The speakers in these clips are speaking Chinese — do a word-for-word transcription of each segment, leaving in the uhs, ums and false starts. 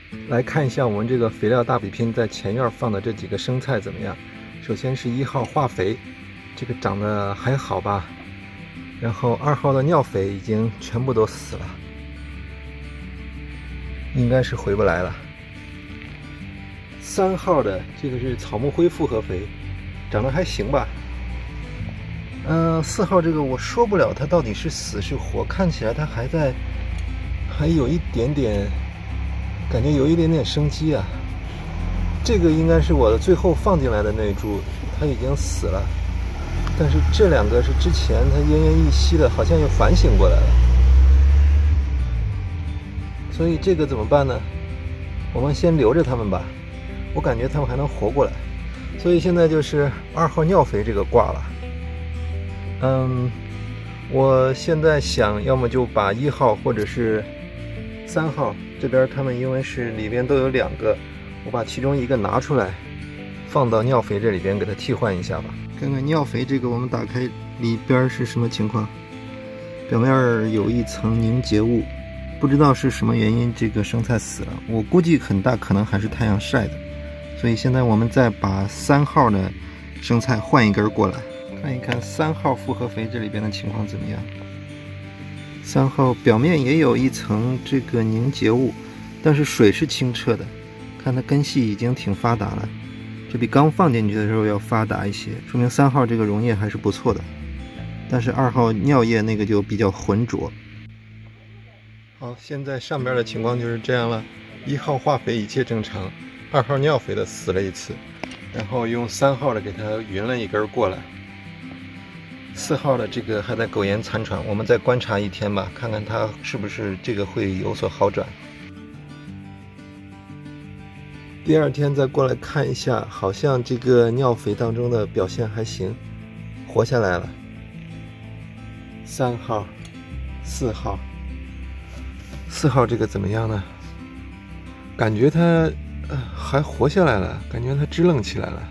来看一下我们这个肥料大比拼在前院放的这几个生菜怎么样。首先是一号化肥，这个长得还好吧。然后二号的尿肥已经全部都死了，应该是回不来了。三号的这个是草木灰复合肥，长得还行吧。嗯、呃，四号这个我说不了它到底是死是活，看起来它还在，还有一点点，感觉有一点点生机啊。这个应该是我的最后放进来的那一株，它已经死了。但是这两个是之前它奄奄一息的，好像又反省过来了。所以这个怎么办呢？我们先留着它们吧，我感觉它们还能活过来。所以现在就是二号尿肥这个挂了。嗯，我现在想要么就把一号或者是三号这边，它们因为是里边都有两个，我把其中一个拿出来放到尿肥这里边给它替换一下吧。看看尿肥这个，我们打开里边是什么情况？表面有一层凝结物，不知道是什么原因这个生菜死了，我估计很大可能还是太阳晒的。所以现在我们再把三号的生菜换一根过来，看一看三号复合肥这里边的情况怎么样。三号表面也有一层这个凝结物，但是水是清澈的，看它根系已经挺发达了，这比刚放进去的时候要发达一些，说明三号这个溶液还是不错的。但是二号尿液那个就比较浑浊。好，现在上边的情况就是这样了，一号化肥一切正常，二号尿肥的死了一次，然后用三号的给它匀了一根过来。四号的这个还在苟延残喘，我们再观察一天吧，看看它是不是这个会有所好转。第二天再过来看一下，好像这个尿肥当中的表现还行，活下来了。三号、四号，四号这个怎么样呢？感觉它、呃、还活下来了，感觉它支棱起来了。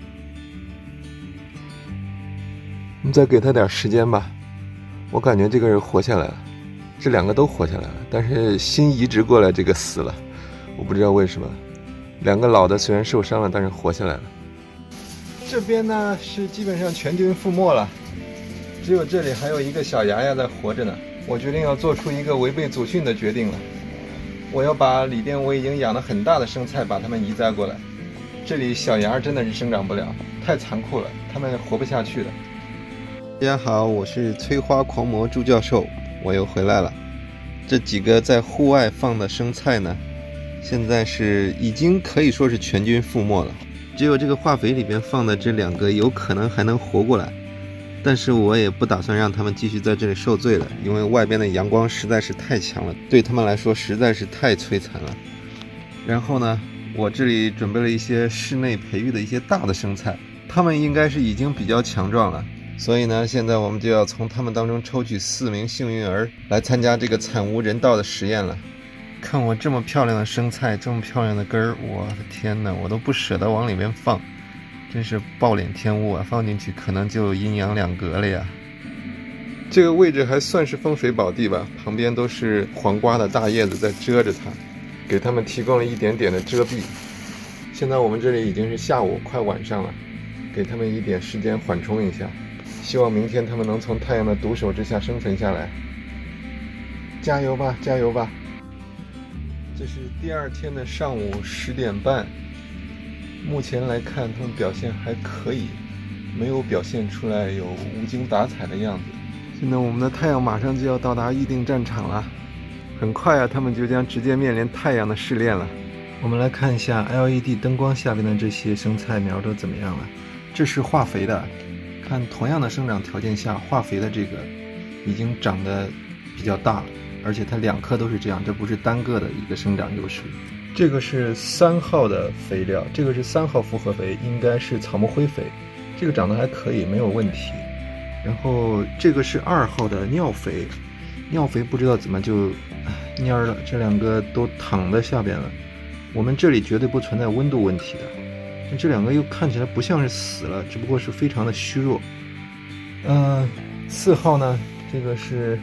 我们再给它点时间吧，我感觉这个人活下来了，这两个都活下来了，但是新移植过来这个死了，我不知道为什么。两个老的虽然受伤了，但是活下来了。这边呢是基本上全军覆没了，只有这里还有一个小芽芽在活着呢。我决定要做出一个违背祖训的决定了，我要把里边我已经养了很大的生菜把它们移栽过来。这里小芽真的是生长不了，太残酷了，它们活不下去的。大家好，我是催花狂魔朱教授，我又回来了。这几个在户外放的生菜呢，现在是已经可以说是全军覆没了，只有这个化肥里边放的这两个有可能还能活过来，但是我也不打算让他们继续在这里受罪了，因为外边的阳光实在是太强了，对他们来说实在是太摧残了。然后呢，我这里准备了一些室内培育的一些大的生菜，它们应该是已经比较强壮了，所以呢，现在我们就要从他们当中抽取四名幸运儿来参加这个惨无人道的实验了。看我这么漂亮的生菜，这么漂亮的根儿，我的天哪，我都不舍得往里面放，真是暴殄天物啊！放进去可能就阴阳两隔了呀。这个位置还算是风水宝地吧，旁边都是黄瓜的大叶子在遮着它，给他们提供了一点点的遮蔽。现在我们这里已经是下午快晚上了，给他们一点时间缓冲一下，希望明天他们能从太阳的毒手之下生存下来。加油吧，加油吧！这是第二天的上午十点半，目前来看他们表现还可以，没有表现出来有无精打采的样子。现在我们的太阳马上就要到达预定战场了，很快啊，他们就将直接面临太阳的试炼了。我们来看一下 L E D 灯光下面的这些生菜苗都怎么样了。这是化肥的，看同样的生长条件下，化肥的这个已经长得比较大了，而且它两颗都是这样，这不是单个的一个生长优势。这个是三号的肥料，这个是三号复合肥，应该是草木灰肥，这个长得还可以，没有问题。然后这个是二号的尿肥，尿肥不知道怎么就蔫了，这两个都躺在下边了。我们这里绝对不存在温度问题的，这两个又看起来不像是死了，只不过是非常的虚弱。嗯、呃，四号呢，这个是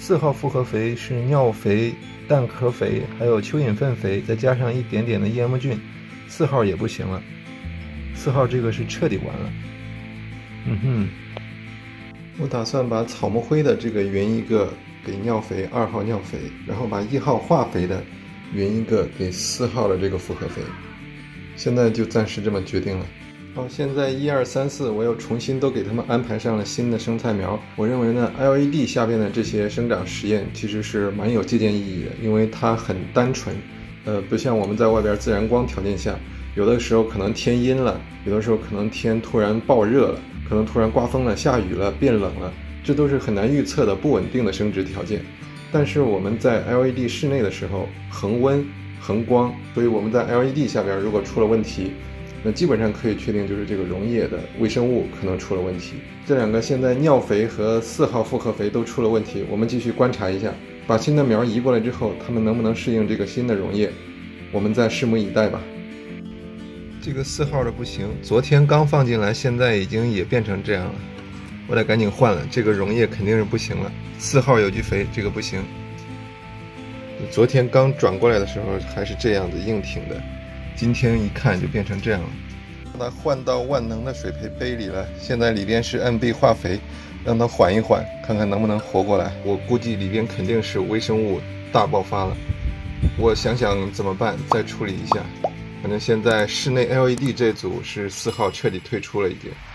四号复合肥是尿肥、蛋壳肥，还有蚯蚓粪肥，再加上一点点的 E M 菌，四号也不行了。四号这个是彻底完了。嗯哼，我打算把草木灰的这个匀一个给尿肥二号尿肥，然后把一号化肥的匀一个给四号的这个复合肥。现在就暂时这么决定了。好，现在一二三四，我又重新都给他们安排上了新的生菜苗。我认为呢 ，L E D 下边的这些生长实验其实是蛮有借鉴意义的，因为它很单纯，呃，不像我们在外边自然光条件下，有的时候可能天阴了，有的时候可能天突然暴热了，可能突然刮风了、下雨了、变冷了，这都是很难预测的不稳定的生殖条件。但是我们在 L E D 室内的时候，恒温、恒光，所以我们在 L E D 下边如果出了问题，那基本上可以确定就是这个溶液的微生物可能出了问题。这两个现在尿肥和四号复合肥都出了问题，我们继续观察一下，把新的苗移过来之后，它们能不能适应这个新的溶液，我们再拭目以待吧。这个四号的不行，昨天刚放进来，现在已经也变成这样了，我得赶紧换了，这个溶液肯定是不行了。四号有机肥这个不行，昨天刚转过来的时候还是这样子硬挺的，今天一看就变成这样了。把它换到万能的水培杯里了，现在里边是 N B 化肥，让它缓一缓，看看能不能活过来。我估计里边肯定是微生物大爆发了，我想想怎么办，再处理一下。反正现在室内 L E D 这组是四号彻底退出了已经。